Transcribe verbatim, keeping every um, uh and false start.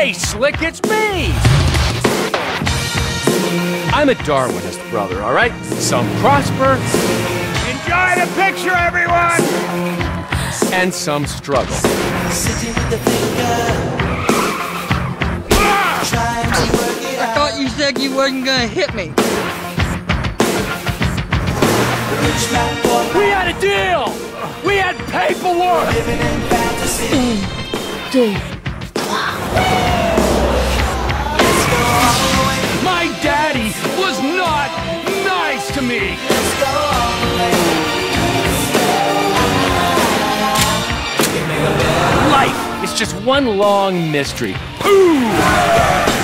Hey, Slick, it's me! I'm a Darwinist, brother, all right? Some prosper. Enjoy the picture, everyone! And some struggle. I thought you said you wasn't gonna hit me. We had a deal! We had paperwork! My daddy was not nice to me! Life is just one long mystery. Ooh!